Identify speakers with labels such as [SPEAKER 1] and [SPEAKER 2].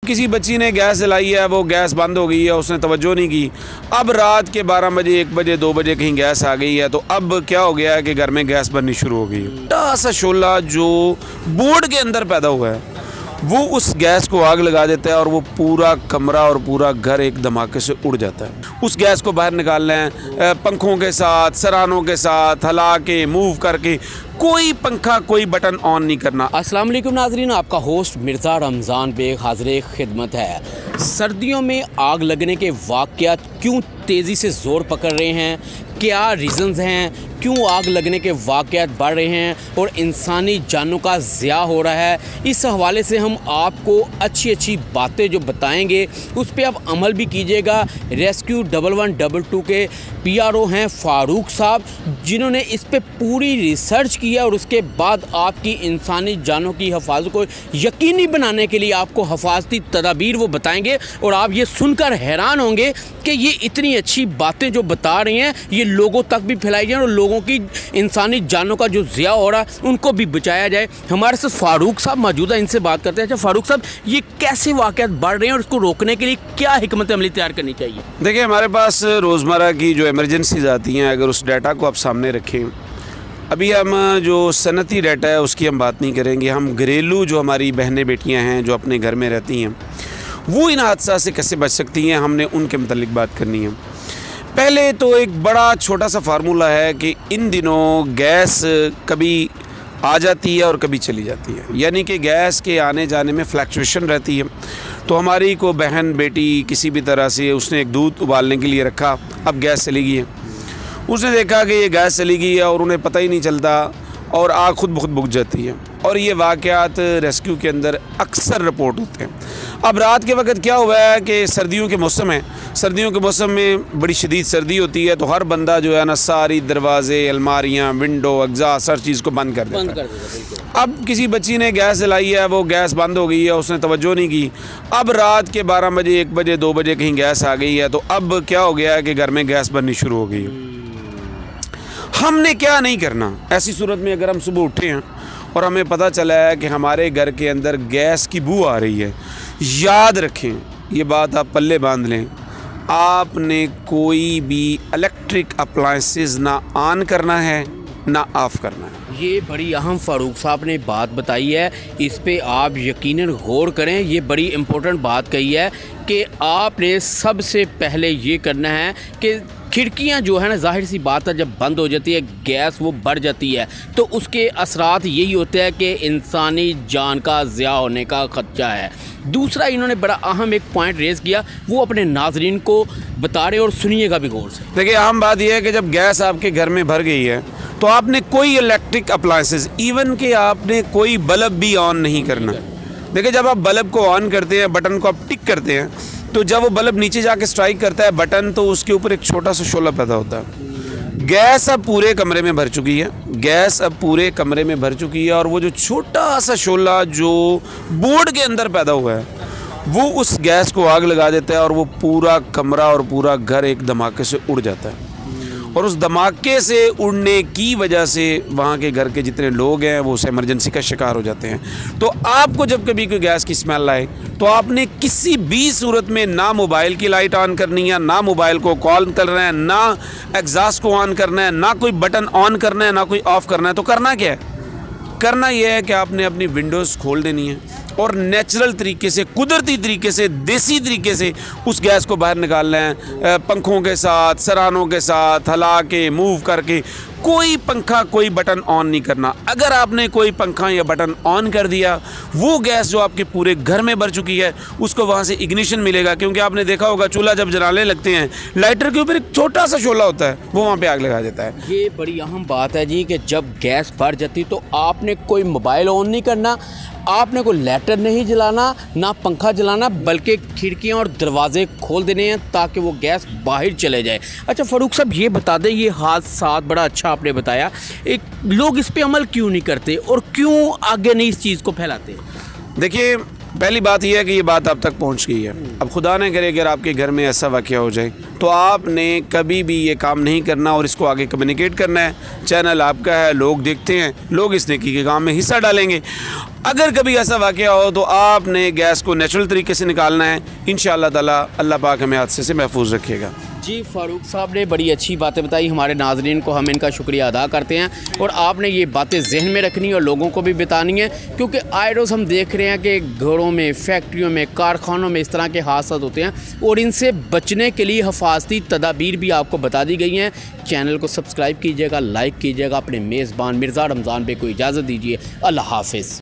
[SPEAKER 1] किसी बच्ची ने गैस जलाई है, वो गैस बंद हो गई है, उसने तवज्जो नहीं की। अब रात के 12 बजे, 1 बजे, 2 बजे कहीं गैस आ गई है, तो अब क्या हो गया है कि घर में गैस बननी शुरू हो गई है। छोटा सा शोला जो बोर्ड के अंदर पैदा हुआ है वो उस गैस को आग लगा देता है और वो पूरा कमरा और पूरा घर एक धमाके से उड़ जाता है। उस गैस को बाहर निकालना है पंखों के साथ, सरानों के साथ हिला के, मूव करके, कोई पंखा कोई बटन ऑन नहीं करना।
[SPEAKER 2] अस्सलाम वालेकुम नाज़रीन, आपका होस्ट मिर्ज़ा रमज़ान बेग हाज़िर खिदमत है। सर्दियों में आग लगने के वाक़यात क्यों तेज़ी से ज़ोर पकड़ रहे हैं, क्या रीज़न्स हैं, क्यों आग लगने के वाक़यात बढ़ रहे हैं और इंसानी जानों का ज़िया हो रहा है, इस हवाले से हम आपको अच्छी अच्छी बातें जो बताएंगे उस पर आप अमल भी कीजिएगा। रेस्क्यू 1112 के PRO हैं फ़ारूक साहब, जिन्होंने इस पर पूरी रिसर्च किया और उसके बाद आपकी इंसानी जानों की हिफाजत को यकीनी बनाने के लिए आपको हिफाजती तदाबीर वो बताएंगे और आप ये सुनकर हैरान होंगे कि ये इतनी अच्छी बातें जो बता रही हैं ये लोगों तक भी फैलाई जाए और लोगों की इंसानी जानों का जो ज़िया हो रहा है उनको भी बचाया जाए। हमारे साथ फ़ारूक साहब मौजूद है, इनसे बात करते हैं। अच्छा फ़ारूक साहब, ये कैसे वाक़यात बढ़ रहे हैं और इसको रोकने के लिए क्या हिकमत अमली तैयार करनी चाहिए?
[SPEAKER 1] देखिए, हमारे पास रोज़मर्रा की जो इमरजेंसीज़ आती हैं, अगर उस डाटा को आप सामने रखें, अभी हम जो सनती डाटा है उसकी हम बात नहीं करेंगे, हम घरेलू जो हमारी बहनें बेटियां हैं जो अपने घर में रहती हैं वो इन हादसा से कैसे बच सकती हैं, हमने उनके मतलब बात करनी है। पहले तो एक बड़ा छोटा सा फार्मूला है कि इन दिनों गैस कभी आ जाती है और कभी चली जाती है, यानी कि गैस के आने जाने में फ्लक्चुएशन रहती है। तो हमारी को बहन बेटी किसी भी तरह से उसने एक दूध उबालने के लिए रखा, अब गैस चली गई है, उसने देखा कि ये गैस चली गई है और उन्हें पता ही नहीं चलता और आग खुद ब खुद बुझ जाती है। और ये वाक़यात रेस्क्यू के अंदर अक्सर रिपोर्ट होते हैं। अब रात के वक्त क्या हुआ है कि सर्दियों के मौसम है, सर्दियों के मौसम में बड़ी शदीद सर्दी होती है, तो हर बंदा जो है ना सारी दरवाजे, अलमारियाँ, विंडो, एग्जॉस्ट हर चीज़ को बंद कर देता है। अब किसी बच्ची ने गैस जलाई है, वो गैस बंद हो गई है, उसने तवज्जो नहीं की। अब रात के 12 बजे, 1 बजे, 2 बजे कहीं गैस आ गई है, तो अब क्या हो गया है कि घर में गैस बननी शुरू हो गई है। हमने क्या नहीं करना ऐसी सूरत में, अगर हम सुबह उठे हैं और हमें पता चला है कि हमारे घर के अंदर गैस की बू आ रही है, याद रखें ये बात, आप पल्ले बांध लें, आपने कोई भी इलेक्ट्रिक अप्लायंसेस ना ऑन करना है ना ऑफ़ करना है।
[SPEAKER 2] ये बड़ी अहम फ़ारूक साहब ने बात बताई है, इस पे आप यकीनन गौर करें। ये बड़ी इम्पोर्टेंट बात कही है कि आपने सबसे पहले ये करना है कि खिड़कियां जो है ना, जाहिर सी बात है जब बंद हो जाती है गैस वो बढ़ जाती है, तो उसके असरात यही होते हैं कि इंसानी जान का ज़िया होने का ख़दशा है। दूसरा, इन्होंने बड़ा अहम एक पॉइंट रेज़ किया, वो अपने नाजरीन को बता रहे और सुनिएगा भी गौर से।
[SPEAKER 1] देखिए, अहम बात यह है कि जब गैस आपके घर में भर गई है तो आपने कोई इलेक्ट्रिक अप्लायंसेस, इवन कि आपने कोई बल्ब भी ऑन नहीं करना। देखिए, जब आप बल्ब को ऑन करते हैं, बटन को आप टिक करते हैं, तो जब वो बल्ब नीचे जाके स्ट्राइक करता है बटन, तो उसके ऊपर एक छोटा सा शोला पैदा होता है। गैस अब पूरे कमरे में भर चुकी है, गैस अब पूरे कमरे में भर चुकी है, और वो जो छोटा सा शोला जो बोर्ड के अंदर पैदा हुआ है वो उस गैस को आग लगा देता है और वो पूरा कमरा और पूरा घर एक धमाके से उड़ जाता है। और उस धमाके से उड़ने की वजह से वहाँ के घर के जितने लोग हैं वो उस इमरजेंसी का शिकार हो जाते हैं। तो आपको जब कभी कोई गैस की स्मेल आए तो आपने किसी भी सूरत में ना मोबाइल की लाइट ऑन करनी है, ना मोबाइल को कॉल करना है, ना एग्जॉस्ट को ऑन करना है, ना कोई बटन ऑन करना है, ना कोई ऑफ़ करना है। तो करना क्या है? करना यह है कि आपने अपनी विंडोज़ खोल देनी है और नेचुरल तरीके से, कुदरती तरीके से, देसी तरीके से उस गैस को बाहर निकालना है, पंखों के साथ, सरानों के साथ हिला के, मूव करके, कोई पंखा कोई बटन ऑन नहीं करना। अगर आपने कोई पंखा या बटन ऑन कर दिया, वो गैस जो आपके पूरे घर में भर चुकी है उसको वहाँ से इग्निशन मिलेगा, क्योंकि आपने देखा होगा चूल्हा जब जलाने लगते हैं लाइटर के ऊपर एक छोटा सा शोला होता है, वो वहाँ पे आग लगा देता है।
[SPEAKER 2] ये बड़ी अहम बात है जी कि जब गैस भर जाती तो आपने कोई मोबाइल ऑन नहीं करना, आपने कोई लाइटर नहीं जलाना, ना पंखा जलाना, बल्कि खिड़कियां और दरवाजे खोल देने हैं ताकि वो गैस बाहर चले जाए। अच्छा फ़ारूक साहब, ये बता दें, ये हादसा बड़ा अच्छा आपने बताया, एक लोग इस पे अमल क्यों नहीं करते और क्यों आगे नहीं इस चीज़ को फैलाते?
[SPEAKER 1] देखिए, पहली बात यह है कि ये बात आप तक पहुंच गई है। अब खुदा न करे अगर आपके घर में ऐसा वाक़या हो जाए तो आपने कभी भी ये काम नहीं करना और इसको आगे कम्युनिकेट करना है। चैनल आपका है, लोग देखते हैं, लोग इस नेकी के काम में हिस्सा डालेंगे। अगर कभी ऐसा वाक़या हो तो आपने गैस को नेचुरल तरीके से निकालना है। इंशाअल्लाह ताला अल्लाह पाक हमें हादसे से महफूज रखेगा।
[SPEAKER 2] जी, फ़ारूक साहब ने बड़ी अच्छी बातें बताई, हमारे नाज़रीन को हम इनका शुक्रिया अदा करते हैं और आपने ये बातें जहन में रखनी और लोगों को भी बतानी है, क्योंकि आए रोज़ हम देख रहे हैं कि घरों में, फैक्ट्रियों में, कारखानों में इस तरह के हादसा होते हैं और इनसे बचने के लिए हिफाजती तदाबीर भी आपको बता दी गई हैं। चैनल को सब्सक्राइब कीजिएगा, लाइक कीजिएगा, अपने मेज़बान मिर्ज़ा रमज़ान बे को इजाज़त दीजिए। अल्लाह हाफ़िज़।